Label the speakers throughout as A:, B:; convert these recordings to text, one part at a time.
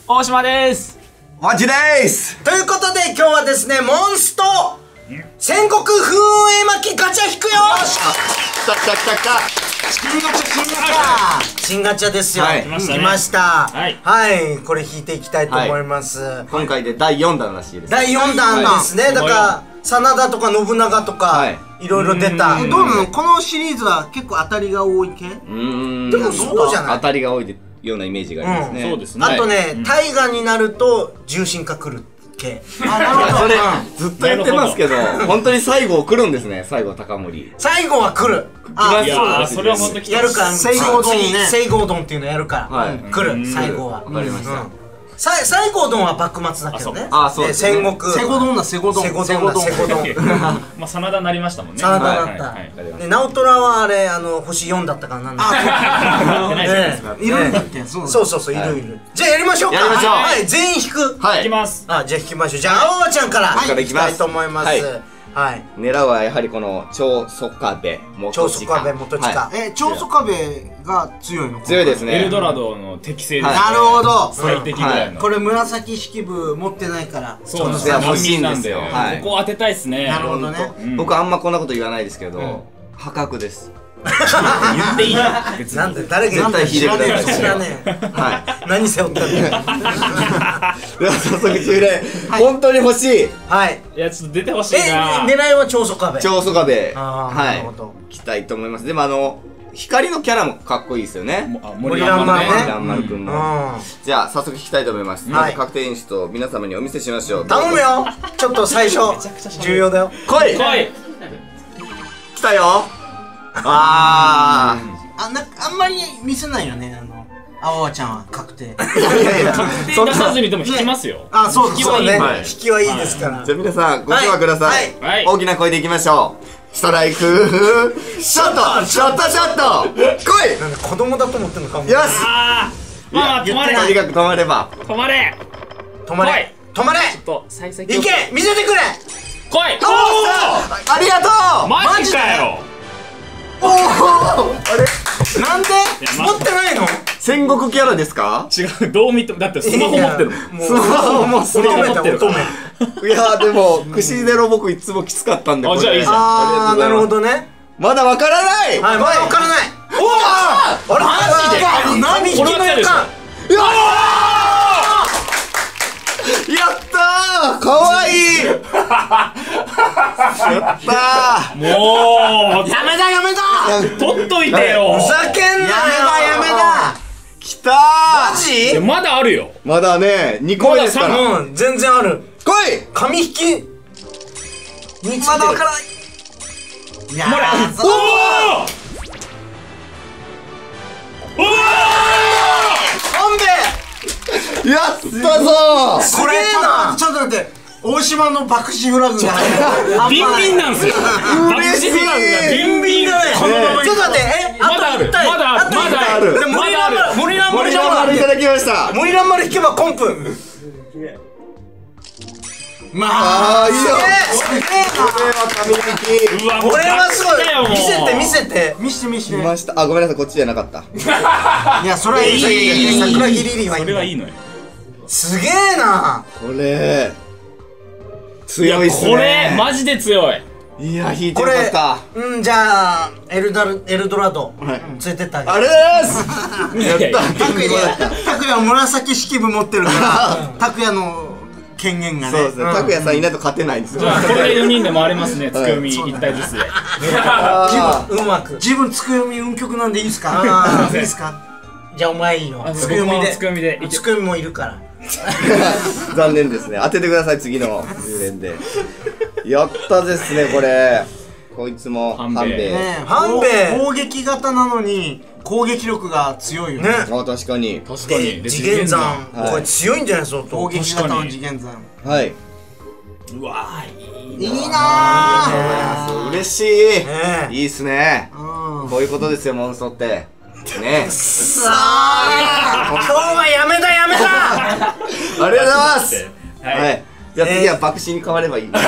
A: 大島です。
B: マジです。
C: ということで今日はですね、モンスト戦国風雲絵巻ガチャ引くよ。
B: 来た来た来た来た。
C: 新ガチャですよ。来ました。はい、これ引いていきたいと思います。
B: 今回で第4弾らしいです。
C: 第4弾ですね。だから真田とか信長とかいろいろ出た。
D: どうなのこのシリーズは結構当たりが多い系？
C: でもそうじゃない。
B: 当たりが多いようなイメージがありますね。
A: そうですね。
C: あとね、大河になると重心化くる系。
B: あ、なるほど。それずっとやってますけど、本当に最後来るんですね。最後高森。
C: 最後は来る。
A: いや、それは本当に
C: やるから。
D: 西郷丼ね。
C: 西郷丼っていうのやるから来る。最後は。
B: わかりました。
C: 西郷丼は幕末だけどね。
B: あ、そう。
C: 戦国。
D: セゴ丼だ、セゴ丼。
C: セゴ丼。
A: まあ、真田になりましたもんね。
C: 真田だった。で、直虎はあれ、星4だったからなんだ。
D: いるんだっけ？
C: そうそうそう、いるいる。じゃあやりましょうか。
B: やりましょう。
C: はい、全員引く。
A: はい。引きます。
C: あ、じゃあ引きましょう。じゃあ、青ちゃんから引きたいと思います。はい。
B: 狙うはやはりこの長宗我部元親。
C: 長宗我部元親。
D: 長宗我部が強いの？
B: 強いですね。
A: エルドラドの適正です。
D: なるほど。
A: 最適ぐらいの。
D: これ紫式部持ってないから。
A: そうですね。
B: 欲しいんですよ。
A: ここ当てたいですね。
D: なるほどね。
B: 僕あんまこんなこと言わないですけど、破格です。
A: 言っていい。
C: なんで誰が
B: 絶対引いてください。
C: 知らねえ。はい。何背負ったんだよ。
B: では早速中連。本当に欲しい。
C: はい。
A: いやちょっと出てほしいな。
C: 狙いは長宗我部。
B: 長宗我部。
C: はい。
B: 来たいと思います。でも光のキャラもかっこいいですよね。
C: 森蘭丸ね。
B: 森蘭丸くんも。じゃあ早速聞きたいと思います。まず確定演出を皆様にお見せしましょう。
C: 頼むよ。ちょっと最初重要だよ。
B: 来い。
A: 来い。
B: 来たよ。
D: あんまり見せないよね、青ちゃんは確定。
A: 確定出さずにでも引きますよ。
C: あ、そうですね。引きはいいですから。
B: じゃあ皆さんご唱和ください。大きな声でいきましょう。ストライクショットショットショット来い。
C: なんで子供だと思ってんのかも。
B: よし。
A: まあ止まれ。
B: とにかく止まれば。
A: 止まれ。
C: 止まれ。止まれ。
A: ちょっと幸先。
C: 行け。見せてくれ。
A: 来い。
B: ありがとう。
A: マジかよ。
B: おお、あれ
C: なんで持ってないの？
B: 戦国キャラですか？
A: 違う、どう見てもだってスマホ持ってるもん。
B: スマホも
C: 乙女だ乙女。
B: いやでも串ゼロ僕いつもきつかったんで。
A: あ、じゃあいいじゃん。
C: ああ、なるほどね。
B: まだわからない。
C: はい、まだわからない。おお、あれマジで？何引きの予感？
B: やったー、かわいい。やったー。
A: もう
C: やめだやめだ。
A: 取っといてよ。
C: ふざけんなよ。
D: やめだ。
B: きたー。
C: マジ？
A: まだあるよ。
B: まだね、2個目ですから。
C: うん、全然ある。
B: 来い。
C: 紙引き。
D: まだわからない。いやー、
A: おお。
C: 本兵。
B: やったぞー。
C: これ
D: ちょっと待って、大島の爆死フラグが
A: ビンビンなんですよ。
B: 嬉しい。
A: ビンビンだね。
C: ちょっと待って、
A: まだある。まだある。
C: 森蘭丸
B: いただきました。
C: 森蘭丸引けばコンプ。
D: まあ、
B: いいよ。
C: すげえな。
B: これは紙引き。
C: これはすごい。見せて見せて。
D: 見して。
B: 見ました。あ、ごめんなさい、こっちじゃなかった。
D: いや、それはいい。
C: 桜木リリーは
A: それはいいのよ。
C: すげえな。
B: これ強いっすね。
A: これマジで強い。
B: いや、引いてよかった。
C: じゃあエルドラド連れてってあげる。
B: あれです。やった。
D: 拓也は紫式部持ってるから拓也の権限がね。
B: そうですね。拓也さんいないと勝てないんですよ。
A: じゃあこれで4人で回れますね。つくよみ1体ずつで。
C: うまく。
D: 自分つくよみ運曲なんでいいですか？いいですか？
C: じゃあお前いいよ。
A: つくよみで。つくよみで。
C: つくよみもいるから。
B: 残念ですね。当ててください、次の10連で。やったですね、これ。こいつも半兵衛。
C: 半兵衛
D: 攻撃型なのに攻撃力が強いよね。
B: あ、確かに。
A: 確かに。
C: 次元山。これ強いんじゃない相当。
D: 攻撃型の次元山。
B: はい。
A: うわ
D: いいな
B: ぁ。嬉しい。いいっすね。こういうことですよ、モンストって。ね。
C: さあ、今日はやめだやめだ。
B: ありがとうございます。はい。じゃあ次は爆死に変わればいい。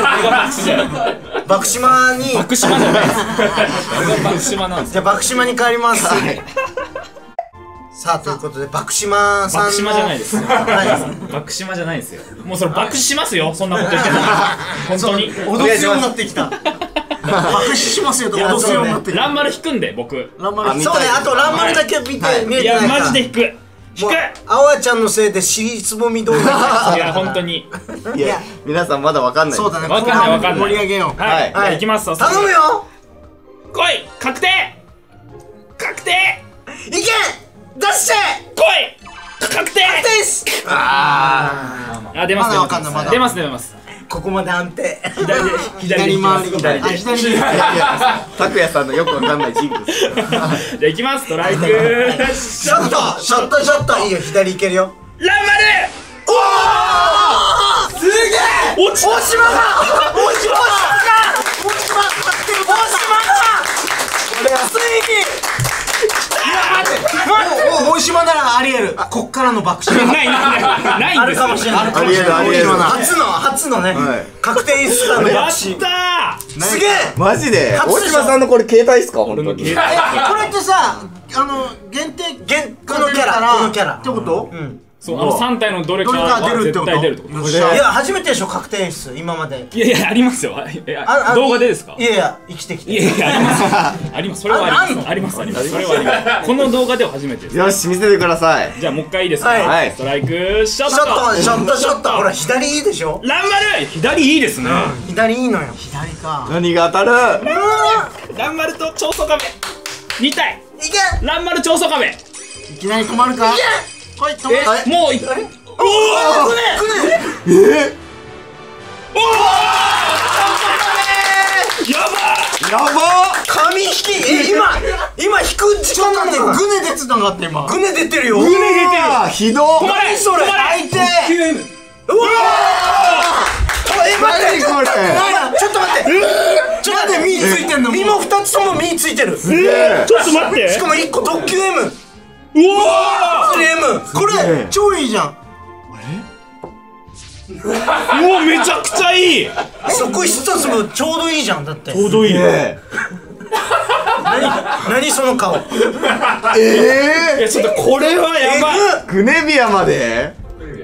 C: 爆島に。
A: 爆島じゃないです。爆島なんです。
C: じゃあ爆島に帰ります。 さあということで爆島さんの
A: 爆島じゃないですよ
C: はい
A: 爆島じゃないですよ。もうそれ爆死しますよ、そんなこと言ってたら本当に
D: 脅すようになってきた。爆死しますよと脅すようになってきた。
A: ランマル引くんで僕。
D: ランマル
C: そうね、あとランマルだけ見て見え
A: いや
C: てないから
A: マジで引く引
C: もう
A: く。
C: あわちゃんのせいで尻つぼみ動画
A: いや本当に
B: いや皆さんまだわかんない。
D: そうだね、
A: わかんないわかんない
D: 盛り上げよう。
A: はい、じゃあ
C: はい
A: 行きますよ。
C: 頼むよ
A: 来い確定確定
C: いけ出して
A: 来い確定
C: です
B: あ
A: あ出ます
D: まだわかんないまだ
A: 出ます出ます
C: ここまで安定
A: 左で
D: 左回り
A: 左で
D: あ、左に。
B: あ。いやいや拓也さんのよくわかんないジンクス。
A: じゃあ行きますストライク
C: ショットショットショットいいよ左いけるよ
A: ランマル
C: すげえ
A: 落ちた
C: 大島が大島がついに
D: 大島ならありえる。こっからの爆死。
A: ないんですよ。
C: あるかもしれない
B: ありえるありえる。
C: 初のね
B: はい
C: 確定一数の
A: やっ
C: 爆死
A: た
C: すげえ
B: マジで
C: 初でしょ
B: 大島さんのこれ携帯っすか本当に。
A: 俺の携帯
D: これってさ、限定
C: このキャラこのキャラ
D: ってこと？
A: そう3体のどれか
D: どれか
A: は絶
D: 出るってこと？
A: 対出るってこと。
D: よっしゃ
C: いや初めてでしょ確定演出今まで
A: いやいやありますよ。動画でですか？
C: いやいや生きてきて
A: いやいやありますあります。それはありますありますあります。それはあります。この動画では初めてです。
B: よし見せてください。
A: じゃあもう一回いいですか？
C: はい
A: ストライクショット
C: ショットほら左いいでしょ
A: ランマル左いいですね。
C: 左いいのよ
D: 左か。
B: 何が当たる？
A: ランマルと長宗我部2体
C: いけ
A: ランマル長宗我部
D: いきなり止まるか？来い、止まる。
A: もう
C: あれ
A: おおやば
B: やば
C: 紙引き今引く時間なんだよ
D: グネでつながって今。
C: グネ出てるよ
B: うわひどっ。
A: 止まれ
C: それ
A: 相手
C: うわ待って
B: 何これ
C: ちょっと待ってちょっと待って
D: 身ついてんの？
C: 身も2つとも身ついてるし
B: すげえ。
A: ちょっと待って
C: かも1個特級 M
A: うわ
C: それ M
D: これ超いいじゃん。
A: もうめちゃくちゃいい
C: そこ一つもちょうどいいじゃんだって
A: ちょうどいい
B: え
C: 何その顔
A: いやちょっとこれはやばい
B: グネビアまで？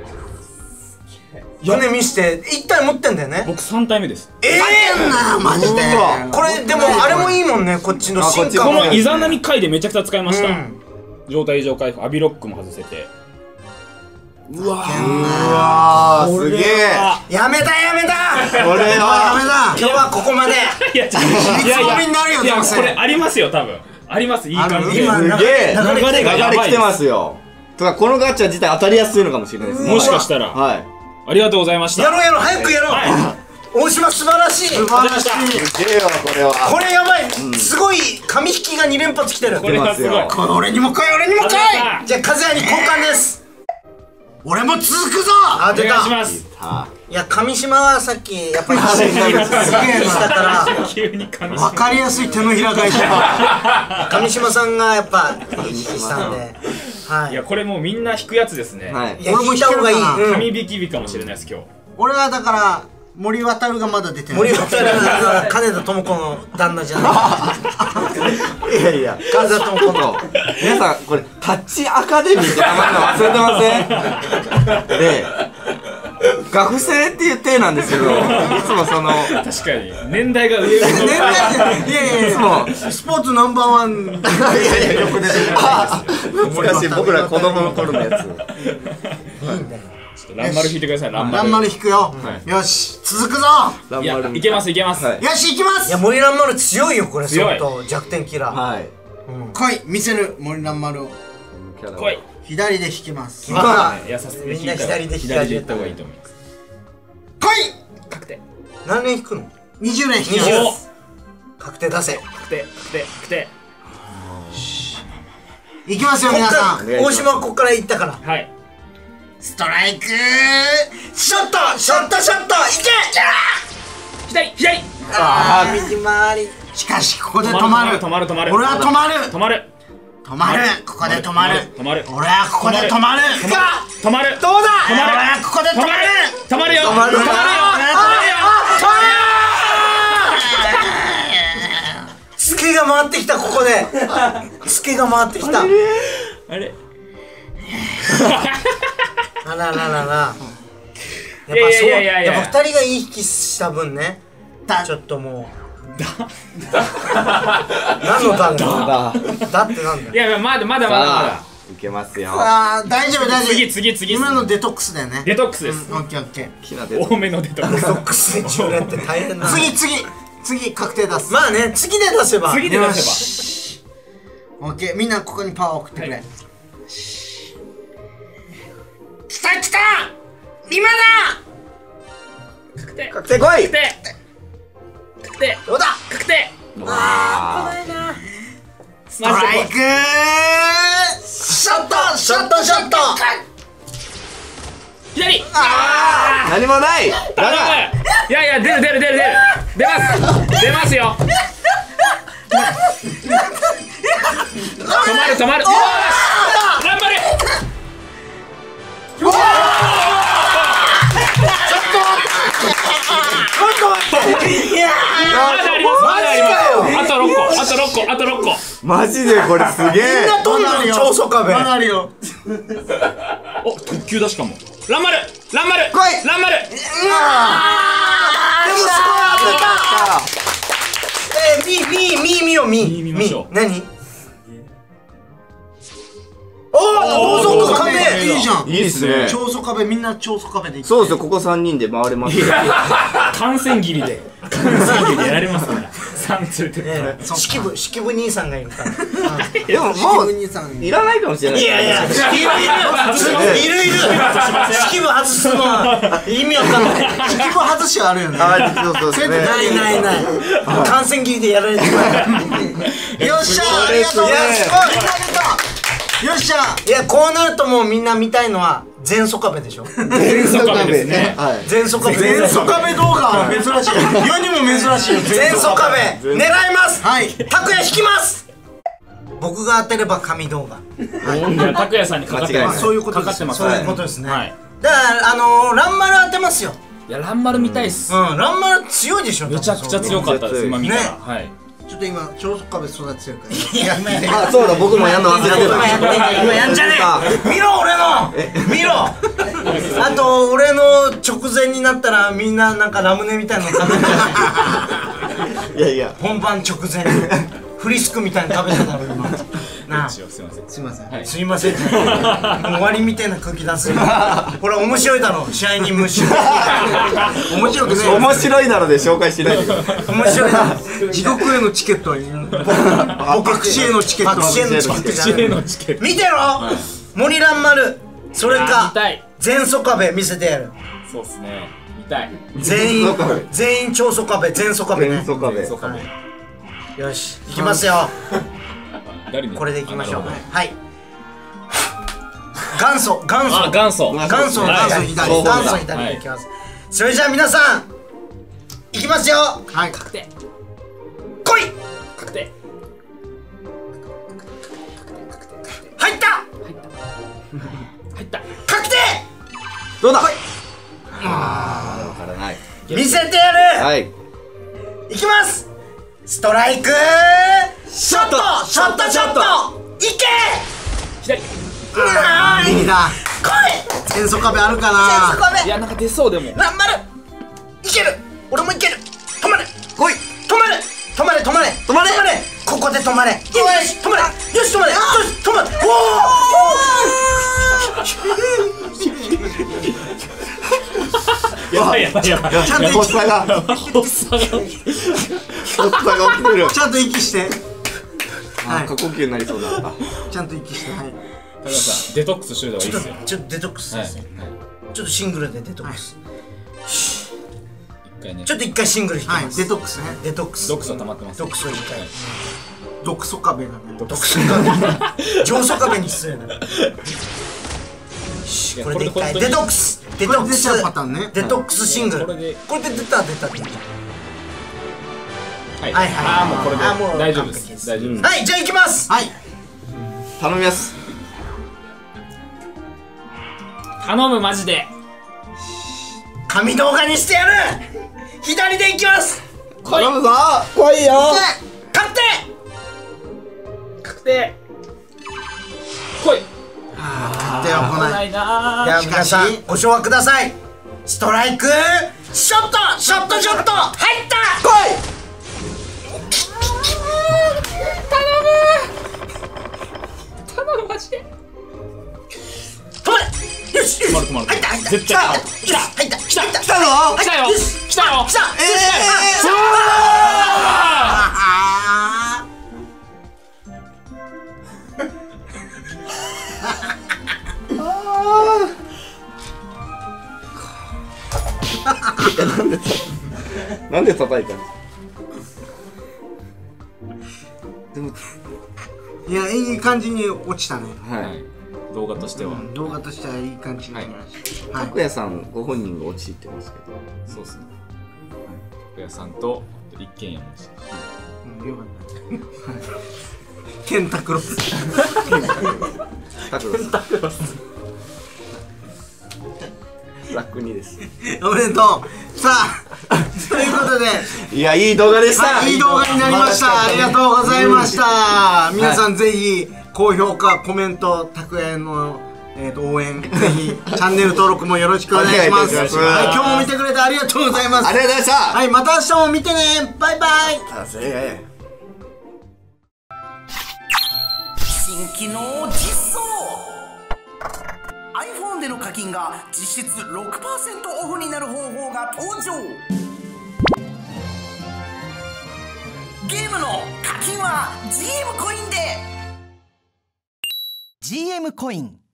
C: 屋根見して1体持ってんだよね
A: 僕3体目です。
D: なマジで。
B: うわ
C: これでもあれもいいもんねこっちの進化も
A: このイザナミ回でめちゃくちゃ使いました、
C: うん
A: 状態異常回復アビロックも外せてうわ
B: うわーすげえ。
C: やめた
B: これは
D: ダメだ。
C: 今日はここまで
A: いやちょっといやいや
D: になるよ
A: いや
D: どうせ
A: これありますよ多分ありますいい感じで
C: 今
B: すげえ
A: 流れがやばいです
B: 流れ来てますよ。とかこのガチャ自体当たりやすいのかもしれないですね。
A: もしかしたら
B: はい。
A: ありがとうございました
C: やろう早くやろう
A: は
C: 大島素晴らしい
D: 素晴らしい。
B: すげえわこれは。
C: これやばいすごい紙引きが2連発来てる
A: これはすごい
B: 出ます
D: この俺にも来い、俺にも来い。
C: じゃあ和也に交換です
D: 俺も続くぞ。
C: あ出
A: お願いし
C: た
A: ます
C: いや上島はさっきやっぱりすげえな
A: 急に噛み
D: わかりやすい手のひら返しだ。
C: 上島さんがやっぱしたんではい
A: やこれもうみんな引くやつですね、
B: はい
C: いや引いた方がいい
D: 俺も引けるかな
A: 神引き日かもしれないです今日
D: 俺はだから森渡がまだ出てない。
C: 森本は金田智子の旦那じゃない
B: いやいや。
C: 金田智子の
B: 皆さんこれタッチアカデミーって名前の忘れてません？で学生っていう体なんですけどいつもその
A: 確かに年代が上の
D: 年代いやいやいやスポーツナンバーワン
B: いやいやよく出てくる懐かしい僕ら子供の頃のやつ。
A: ランマル引いてくださいランマル
D: ランマル引くよ。よし続くぞ。
B: ランマル
A: いやいけますいけます、
B: はい
D: よし行きます
C: いや。森蘭丸強いよこれ
A: 強い
C: 相当弱点キラー
B: はい。
D: 来い見せる森ランマルを
A: 来い
D: 左で引きます。来い
A: いやさすが
C: みんな左で引き
A: 左で行った方がいいと思います確定
C: 何年引くの
D: 20連引きます。
C: 20
A: お
C: 確定出せ
A: 確定確定確定
D: いきますよ
C: こっ
D: 皆さん。
C: から大島はこっから行ったから
A: はい
D: ストライク
C: ショットショットショットいけ
A: 左
C: ああ右回り
D: しかしここで止まる。
A: 止まる止まる
D: 俺は止まる。
A: 止まる
D: 止まる。ここで止まる。
A: 止まる
D: 俺はここで止まる。
A: 止まる
C: どうだ
A: 止まる
D: 俺はここで止まる。
A: 止まるよ
B: 止まる
A: 止まるよ
C: ツケが回ってきたここでツケが回ってきた
A: あれ
C: あらららら。
A: いやいやいやいやいや
C: やっぱ2人がいい引きした分ね、ちょっともう何のだ
B: だ
C: だってなんだよ。
A: いやいや、まだまだまだまだ。
B: いけますよ。
D: あー、大丈夫大丈夫。
A: 次
D: 今のデトックスだよね。
A: デトックスです。
D: オッケーオッケー。
B: きなで
A: 多めのデトックス。
C: デトックスで10連って大変だな。
D: 次確定出す。
C: まあね、次で出せば。
A: 次で出せば。
D: せば。オッケー、みんなここにパワー送ってくれ。
A: はい
C: 来た来た今だ
A: 確定。
B: 確定来い。
A: 確定。確定。
C: どうだ
A: 確定。
B: わ
C: ストライクショットショットショット
A: 左。
B: ー何もない。
A: 頼む。いやいや、出る出る出る出る。出ますよ。止まる。よし。頑張れ。
C: いや
A: まだあります。まだあります。あと6個。
B: マジでこれすげえ。
C: 飛んだの超速壁。
D: まだあるよ。
A: お、特急だしかも。ランマル。
B: 来い。
C: でもすごい当てた。見よ
A: 見ましょう。
C: 何？おお、高速壁。
D: いいじゃん。
B: いいっすね。
D: 超速壁、みんな超速壁でいく。
B: そうですよ、ここ3人で回れます。
A: 感染切りでやられますから。3通で。
C: 式部兄さんがいるから。
B: でももういらないかもしれない。
C: いや式部いる式部外すのは意味わかんない。
D: 式部外しはあるよね。
B: そうですね。
C: ない感染切りでやられてる。
D: よっしゃー、ありがとうございます。よっしゃー。
C: いや、こうなるともうみんな見たいのは全素壁でしょ。
A: 全素壁ですね。
B: はい。
C: 全素壁
D: 全素壁動画は珍しい。世にも珍しいよ。
C: 全素壁狙います。
D: はい。
C: 拓也引きます。僕が当てれば神動画。
A: 拓也さんにかかってます。
D: そういうことです。
A: かかってます。
C: そういうことですね。
A: はい。
C: だからランマル当てますよ。
A: いや、ランマル見たいっす。
C: ランマル強いでしょ。
A: めちゃくちゃ強かったです。今見たら。
C: ね
A: はい。
D: ちょっと今超速壁育ててるから。
B: あ、そうだ、僕もやんの忘れてた。
C: 今やんじゃねえ。見ろ俺の。見ろ。あと俺の直前になったらみんななんかラムネみたいなの食べてる。
B: いやいや。
C: 本番直前にフリスクみたいなの食べてたろ今。なあ。
A: すいません。
D: すいません。
C: すいません。終わりみたいな空気出す。これ面白いだろ。試合に無視。
D: 面白くね。
B: 面白いなので紹介しないでください。
C: 面白いだろ。
D: 地獄へのチケットは爆死へのチケット。
C: 爆死へのチケットじゃない。
A: CA のチケット。
C: 見てろ。森蘭丸。それ
A: あ
C: か
A: 見たい。
C: 全素壁見せてやる。
A: そうっすね。見たい。
C: 全員超素壁全素壁ね。
B: 全素壁。
A: そうかも。
C: よし行きますよ。
A: 誰に？
C: これでいきましょう。
A: あなる
C: はい。元祖
A: ほどあ、元祖。
C: 元祖
A: はい
C: 左元祖左でいきます。それじゃあ皆さんいきますよ。
D: はい。
A: 確定。
C: 来い。
A: 確定。
C: 入った
A: 入った。
C: 確定。
B: どうだ。わからない。
C: 見せてやる。
B: はい。
C: いきます。ストライクショットショットショットいけ。
A: 左。
D: いいな。
C: 来い。
D: 全素壁あるか
C: 全素
D: な。
C: 壁
A: いや、なんか出そうでも。
C: ランマルいける。俺もいける。止まれ
B: 来い。
C: 止まれ止まれ止まれ
B: 止まれ
C: ここで止まれ。よし止まれよし止まれよし止まれ。
A: やばいやばいやばい。
D: ちゃんと
B: 発作が
A: 発作が。
B: 起きてる。
D: ちゃんと息して。
B: 過呼吸になりそうだ。
D: ちゃんと息して。はい。
A: 高田さん、デトックスしといた方がいいですよ。
C: ちょっとデトックス
A: はい。
C: ですね。ちょっとシングルでデトックス。
A: 一回ね。
C: ちょっと一回シングル引き
D: はい。
C: ます。
D: デトックスね。
C: デトックス。
A: 毒素溜まってます。
C: 毒素一回。
D: 毒素壁がね。
C: 毒素壁。上素壁に失礼だ。これで一回デトックス。デトックス
D: これ出ちゃうパターンね。
C: デトックスシングル。
A: これで
C: これで出た出た出た。
A: はい。
C: はいはい
A: ああ、もうこれ
C: あもう
A: で大丈夫です。
C: 完璧です
A: 大丈夫です。
C: はいじゃあ行きます。
D: はい。
B: 頼みます。
A: 頼むマジで。
C: 神動画にしてやる。左で行きます。
B: 頼むぞ。来いよ。
C: 確定。
A: 確定。来い。
D: で
C: は来ない。
A: ないな
C: では皆さんご唱和ください。ストライクショットショットショット入った。
B: 来い。
A: 頼むマジで。
C: 止まれ。よしよし。
A: 止まる
C: 入った入った。
A: 絶対
C: 入った
A: 来た
C: 入った。
B: 来たぞ。
A: 来たよ来たよ。
C: 来た。
B: なんで叩いたの？でも
C: いや、いい感じに落ちたね。
B: はい
A: 動画としては。
C: 動画としてはいい感じになりました。はい。
B: 拓也さんご本人が落ちてますけど。
A: そうっすね。拓也さんと一軒家もし。
C: よかった。ケンタクロス。
B: タクロス。楽にです。
C: おめでとう。さあ、ということで、
B: いや、いい動画でした。
C: いい動画になりました。ありがとうございました。皆さんぜひ高評価、コメント、拓也の応援、ぜひチャンネル登録もよろしくお願いします。はい、今日も見てくれてありがとうございます。
B: ありがとうございました。
C: はい、また明日も見てね。バイバイ。
E: 新機能実装。iPhone での課金が実質 6% オフになる方法が登場。ゲームの課金は GM コインで。 GM コイン